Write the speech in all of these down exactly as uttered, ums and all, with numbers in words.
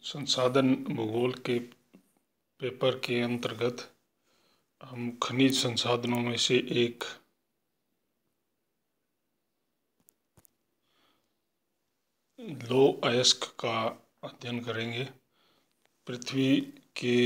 संसाधन भूगोल के पेपर के अंतर्गत हम खनिज संसाधनों में से एक लौह अयस्क का अध्ययन करेंगे। पृथ्वी के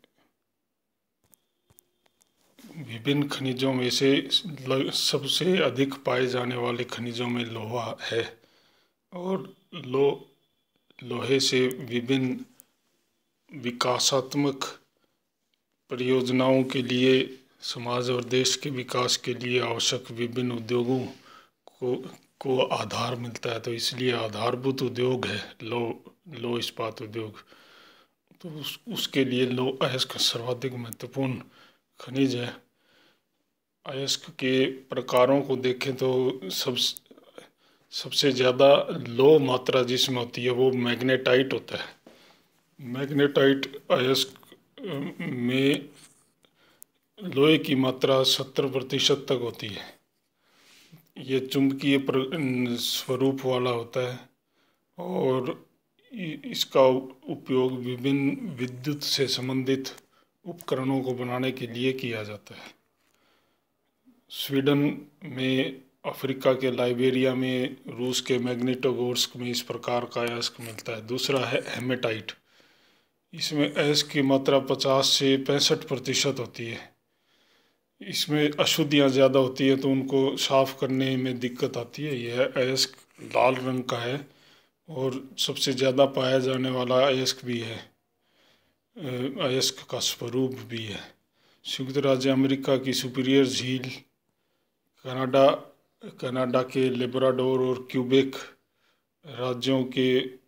विभिन्न खनिजों में से सबसे अधिक पाए जाने वाले खनिजों में लोहा है और लो लोहे से विभिन्न विकासात्मक परियोजनाओं के लिए, समाज और देश के विकास के लिए आवश्यक विभिन्न उद्योगों को को आधार मिलता है। तो इसलिए आधारभूत उद्योग है लो लो इस्पात उद्योग। तो उस उसके लिए लौह अयस्क सर्वाधिक महत्वपूर्ण खनिज है। अयस्क के प्रकारों को देखें तो सब सबसे ज़्यादा लो मात्रा जिसमें होती है वो मैग्नेटाइट होता है। मैग्नेटाइट अयस्क में लोहे की मात्रा सत्तर प्रतिशत तक होती है। ये चुंबकीय स्वरूप वाला होता है और इसका उपयोग विभिन्न विद्युत से संबंधित उपकरणों को बनाने के लिए किया जाता है। स्वीडन में, अफ्रीका के लाइबेरिया में, रूस के मैग्नेटोगोर्स्क में इस प्रकार का अयस्क मिलता है। दूसरा है हेमेटाइट। इसमें अयस्क की मात्रा पचास से पैंसठ प्रतिशत होती है। इसमें अशुद्धियाँ ज़्यादा होती है तो उनको साफ करने में दिक्कत आती है। यह अयस्क लाल रंग का है और सबसे ज़्यादा पाया जाने वाला अयस्क भी है, अयस्क का स्वरूप भी है। संयुक्त राज्य अमेरिका की सुपीरियर झील, कनाडा कनाडा के लेब्राडोर और क्यूबेक राज्यों के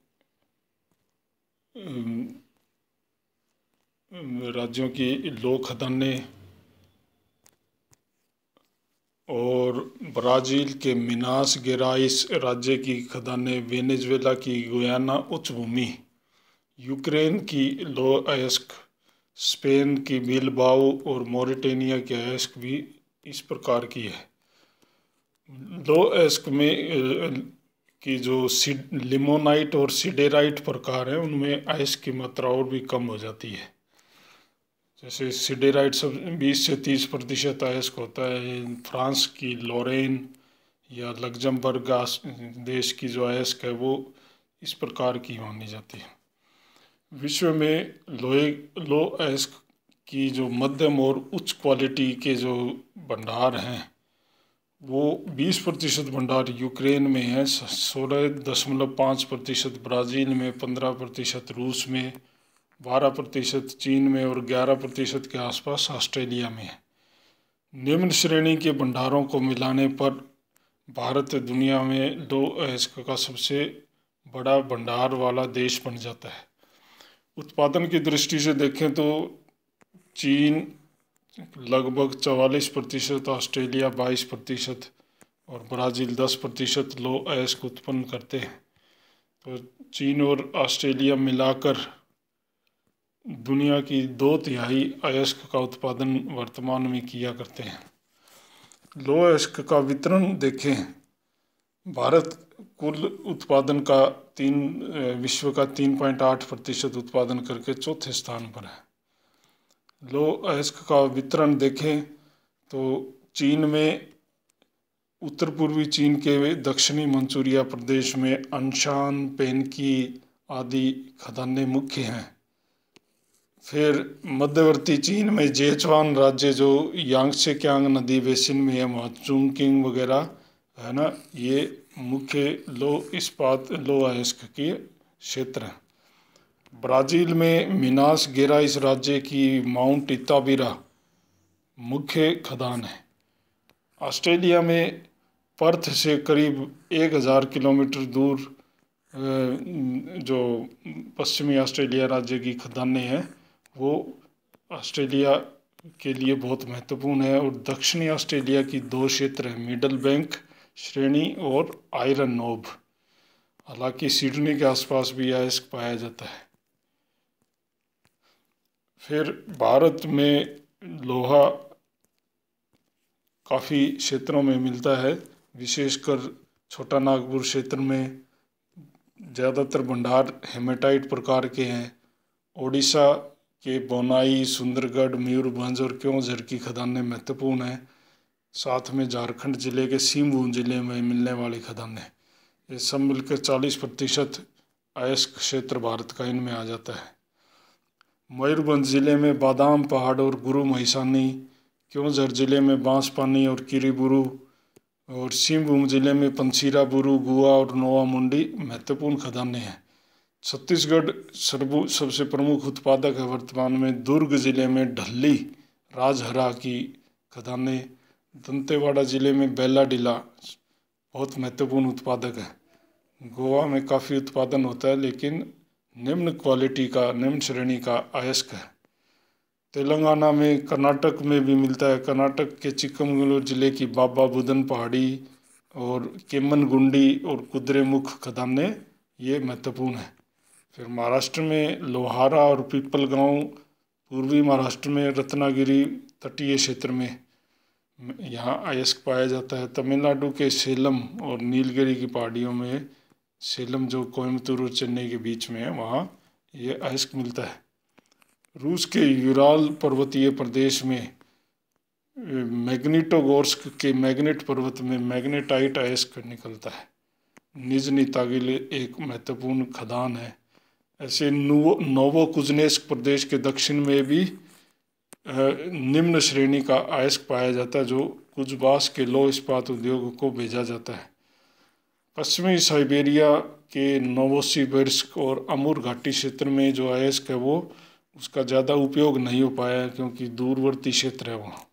राज्यों की लौह खदानें और ब्राज़ील के मिनास गेराइस राज्य की खदानें, वेनेजुएला की गुयाना उच्च भूमि, यूक्रेन की लौह अयस्क, स्पेन की बिलबाओ और मॉरिटेनिया के अयस्क भी इस प्रकार की है। लौह अयस्क में की जो लिमोनाइट और सिडेराइट प्रकार है उनमें अयस्क की मात्रा और भी कम हो जाती है। जैसे सिडेराइट सब बीस से तीस प्रतिशत अयस्क होता है। फ्रांस की लोरेन या लग्जमबर्ग देश की जो अयस्क है वो इस प्रकार की मानी जाती है। विश्व में लोहे लौह अयस्क की जो मध्यम और उच्च क्वालिटी के जो भंडार हैं वो बीस प्रतिशत भंडार यूक्रेन में है, सोलह दशमलव पाँच प्रतिशत ब्राज़ील में, पंद्रह प्रतिशत रूस में, बारह प्रतिशत चीन में और ग्यारह प्रतिशत के आसपास ऑस्ट्रेलिया में है। निम्न श्रेणी के भंडारों को मिलाने पर भारत दुनिया में लौह अयस्क का सबसे बड़ा भंडार वाला देश बन जाता है। उत्पादन की दृष्टि से देखें तो चीन लगभग चवालीस प्रतिशत, ऑस्ट्रेलिया बाईस प्रतिशत और ब्राज़ील दस प्रतिशत लौह अयस्क उत्पन्न करते हैं। तो चीन और ऑस्ट्रेलिया मिलाकर दुनिया की दो तिहाई अयस्क का उत्पादन वर्तमान में किया करते हैं। लौह अयस्क का वितरण देखें, भारत कुल उत्पादन का तीन विश्व का तीन पॉइंट आठ प्रतिशत उत्पादन करके चौथे स्थान पर है। लौह अयस्क का वितरण देखें तो चीन में, उत्तर पूर्वी चीन के दक्षिणी मंचूरिया प्रदेश में अनशान, पेनकी आदि खदानें मुख्य हैं। फिर मध्यवर्ती चीन में जेचुआन राज्य जो यांगत्से कियांग नदी बेसिन में है, वहाँ चुंगकिंग वगैरह है ना, ये मुख्य लौह इस्पात लौह अयस्क के क्षेत्र हैं। ब्राज़ील में मिनास गेराइस राज्य की माउंट इताबिरा मुख्य खदान है। ऑस्ट्रेलिया में पर्थ से करीब एक हज़ार किलोमीटर दूर जो पश्चिमी ऑस्ट्रेलिया राज्य की खदानें हैं वो ऑस्ट्रेलिया के लिए बहुत महत्वपूर्ण है। और दक्षिणी ऑस्ट्रेलिया की दो क्षेत्र हैं, मिडल बैंक श्रेणी और आयरन नोब। हालांकि सिडनी के आसपास भी अयस्क पाया जाता है। फिर भारत में लोहा काफ़ी क्षेत्रों में मिलता है, विशेषकर छोटा नागपुर क्षेत्र में ज़्यादातर भंडार हेमेटाइट प्रकार के हैं। ओडिशा के बोनाई, सुंदरगढ़, मयूरभंज और क्योंझर की खदानें महत्वपूर्ण हैं। साथ में झारखंड जिले के सिंहभूम जिले में मिलने वाली खदानें, ये सब मिलकर चालीस प्रतिशत अयस्क क्षेत्र भारत का इनमें आ जाता है। मयूरभंज जिले में बादाम पहाड़ और गुरु महिसानी, क्योंझर जिले में बांसपानी और किरीबुरु, और सिंहभूम जिले में पंसीरा बुरु, गुआ और नोवा मुंडी महत्वपूर्ण खदानें हैं। छत्तीसगढ़ सर्वो सबसे प्रमुख उत्पादक है वर्तमान में। दुर्ग जिले में ढल्ली, राजहरा की खदानें, दंतेवाड़ा जिले में बेलाडीला बहुत महत्वपूर्ण उत्पादक है। गोवा में काफ़ी उत्पादन होता है लेकिन निम्न क्वालिटी का, निम्न श्रेणी का अयस्क है। तेलंगाना में, कर्नाटक में भी मिलता है। कर्नाटक के चिक्कमगलूर जिले की बाबा बुदन पहाड़ी और केम्मनगुंडी और कुद्रेमुख खदानें ये महत्वपूर्ण है। फिर महाराष्ट्र में लोहारा और पीपलगांव, पूर्वी महाराष्ट्र में रत्नागिरी तटीय क्षेत्र में यहाँ अयस्क पाया जाता है। तमिलनाडु के सेलम और नीलगिरी की पहाड़ियों में, सेलम जो कोयम्बतूर और चेन्नई के बीच में है, वहाँ ये अयस्क मिलता है। रूस के यूराल पर्वतीय प्रदेश में मैग्नीटोगोर्स्क के मैग्नेट पर्वत में मैग्नेटाइट अयस्क निकलता है। निजनी तागिल एक महत्वपूर्ण खदान है। ऐसे नोवो नोवोकुज्नेस्क प्रदेश के दक्षिण में भी निम्न श्रेणी का अयस्क पाया जाता है जो कुजबास के लौह इस्पात उद्योग को भेजा जाता है। पश्चिमी साइबेरिया के नोवोसिबिर्स्क और अमूर घाटी क्षेत्र में जो अयस्क है वो उसका ज़्यादा उपयोग नहीं हो पाया है क्योंकि दूरवर्ती क्षेत्र है वहाँ।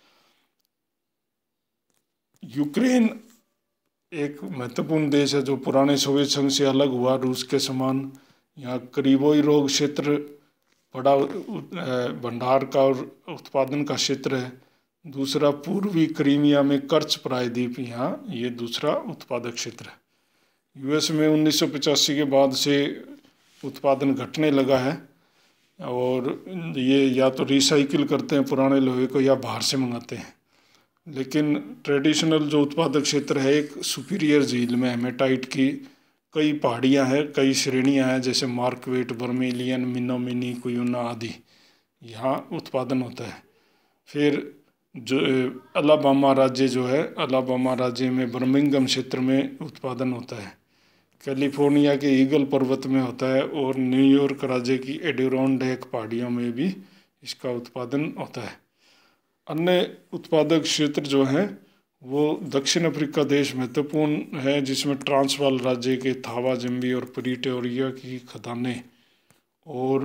यूक्रेन एक महत्वपूर्ण देश है जो पुराने सोवियत संघ से अलग हुआ रूस के समान। यहाँ करीबोई रोग क्षेत्र बड़ा भंडार का और उत्पादन का क्षेत्र है। दूसरा पूर्वी क्रीमिया में कर्च प्रायद्वीप, यहाँ ये दूसरा उत्पादक क्षेत्र है। यूएस में उन्नीस सौ पचासी के बाद से उत्पादन घटने लगा है और ये या तो रिसाइकिल करते हैं पुराने लोहे को या बाहर से मंगाते हैं। लेकिन ट्रेडिशनल जो उत्पादक क्षेत्र है, एक सुपीरियर झील में हेमेटाइट की कई पहाड़ियाँ हैं, कई श्रेणियाँ हैं जैसे मार्कवेट, बर्मेलियन, मिनोमिनी, कुयुना आदि, यहाँ उत्पादन होता है। फिर जो अलाबामा राज्य जो है, अलाबामा राज्य में बर्मिंघम क्षेत्र में उत्पादन होता है। कैलिफोर्निया के ईगल पर्वत में होता है और न्यूयॉर्क राज्य की एडिरोनडेक पहाड़ियों में भी इसका उत्पादन होता है। अन्य उत्पादक क्षेत्र जो हैं वो दक्षिण अफ्रीका देश महत्वपूर्ण है जिसमें ट्रांसवाल राज्य के थावा जम्बी और प्रीटोरिया की खदानें और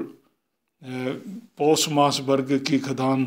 पोसमासबर्ग की खदान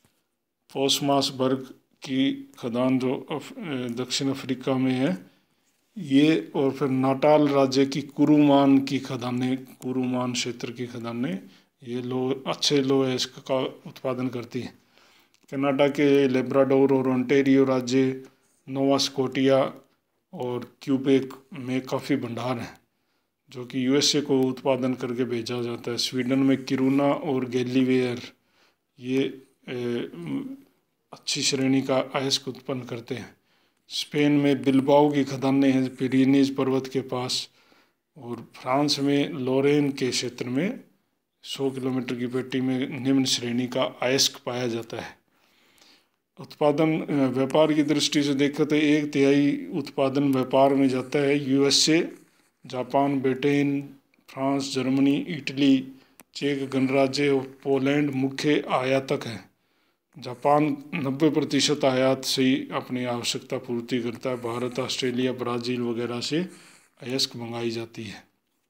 पोसमासबर्ग की खदान जो अफ, दक्षिण अफ्रीका में है ये, और फिर नाटाल राज्य की कुरुमान की खदानें, कुरुमान क्षेत्र की खदानें ये लो अच्छे लो अयस्क का उत्पादन करती हैं। कनाडा के लेब्राडोर और ओंटारियो राज्य, नोवा स्कोटिया और क्यूबेक में काफ़ी भंडार हैं जो कि यूएसए को उत्पादन करके भेजा जाता है। स्वीडन में किरूना और गैलीवेयर ये ए, अच्छी श्रेणी का अयस्क उत्पन्न करते हैं। स्पेन में बिलबाओ की खदानें हैं पिरीनीज पर्वत के पास, और फ्रांस में लोरेन के क्षेत्र में सौ किलोमीटर की पेटी में निम्न श्रेणी का अयस्क पाया जाता है। उत्पादन व्यापार की दृष्टि से देखें तो एक तिहाई उत्पादन व्यापार में जाता है। USA, Japan, Britain, France, Germany, Italy, चेक गणराज्य और पोलैंड मुख्य आयातक हैं। जापान नब्बे प्रतिशत आयात से ही अपनी आवश्यकता पूर्ति करता है। भारत, ऑस्ट्रेलिया, ब्राज़ील वगैरह से अयस्क मंगाई जाती है।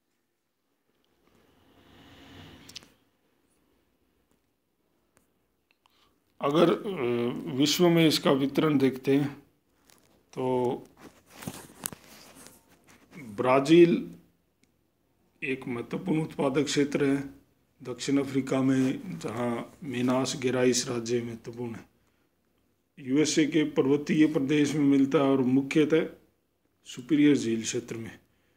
अगर विश्व में इसका वितरण देखते हैं तो ब्राज़ील एक महत्वपूर्ण उत्पादक क्षेत्र है दक्षिण अफ्रीका में, जहाँ मीनास गेराइस राज्य महत्वपूर्ण है। यूएसए के पर्वतीय प्रदेश में मिलता है और मुख्यतः सुपीरियर झील क्षेत्र में।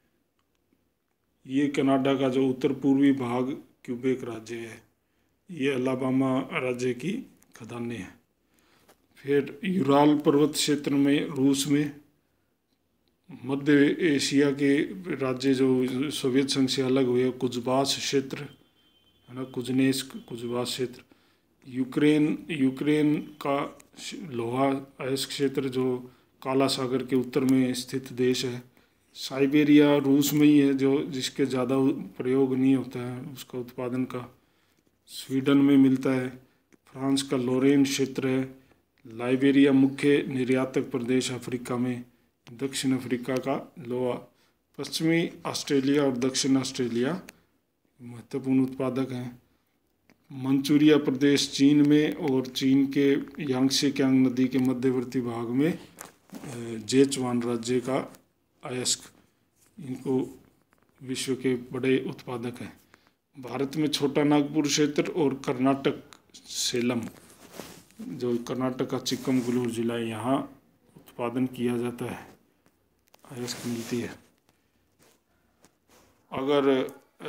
ये कनाडा का जो उत्तर पूर्वी भाग क्यूबेक राज्य है, ये अलाबामा राज्य की खदानें हैं। फिर यूराल पर्वत क्षेत्र में रूस में, मध्य एशिया के राज्य जो सोवियत संघ से अलग हुए, कुजबास क्षेत्र है ना, कुजनेस्क कुजबास क्षेत्र। यूक्रेन यूक्रेन का लोहा अयस्क क्षेत्र जो काला सागर के उत्तर में स्थित देश है। साइबेरिया रूस में ही है, जो जिसके ज़्यादा प्रयोग नहीं होता है उसका उत्पादन का। स्वीडन में मिलता है। फ्रांस का लोरेन क्षेत्र है। लाइबेरिया मुख्य निर्यातक प्रदेश अफ्रीका में। दक्षिण अफ्रीका का लोहा। पश्चिमी ऑस्ट्रेलिया और दक्षिण ऑस्ट्रेलिया महत्वपूर्ण उत्पादक हैं। मंचूरिया प्रदेश चीन में और चीन के यांगसे कियांग नदी के मध्यवर्ती भाग में जेचुआन राज्य का अयस्क, इनको विश्व के बड़े उत्पादक हैं। भारत में छोटा नागपुर क्षेत्र और कर्नाटक सेलम, जो कर्नाटक का चिक्कमगलूर जिला है, यहाँ उत्पादन किया जाता है, अयस्क मिलती है। अगर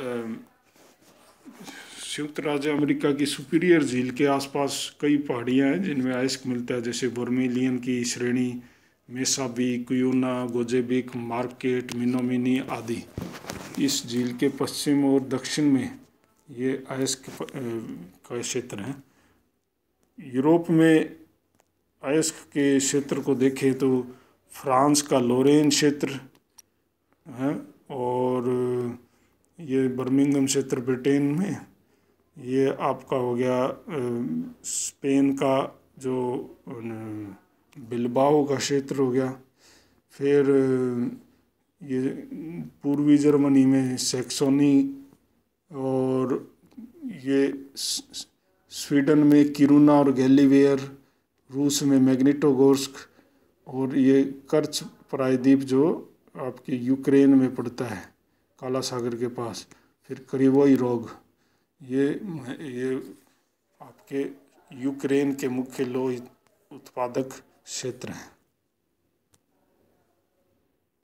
संयुक्त राज्य अमेरिका की सुपीरियर झील के आसपास कई पहाड़ियाँ हैं जिनमें अयस्क मिलता है, जैसे वर्मिलियन की श्रेणी, मेसाबी, कुयोना, गोजेबिक, मार्केट, मिनोमिनी आदि। इस झील के पश्चिम और दक्षिण में ये अयस्क का क्षेत्र हैं। यूरोप में अयस्क के क्षेत्र को देखें तो फ्रांस का लोरेन क्षेत्र है, और ये बर्मिंघम क्षेत्र ब्रिटेन में, ये आपका हो गया स्पेन का जो बिलबाओ का क्षेत्र हो गया। फिर ये पूर्वी जर्मनी में सैक्सोनी, और ये स्वीडन में किरुना और गैलीवेयर, रूस में मैग्निटोगोर्स्क, और ये कर्च प्रायद्वीप जो आपके यूक्रेन में पड़ता है काला सागर के पास। फिर क्रिवोई रोग, ये ये आपके यूक्रेन के मुख्य लोह उत्पादक क्षेत्र हैं।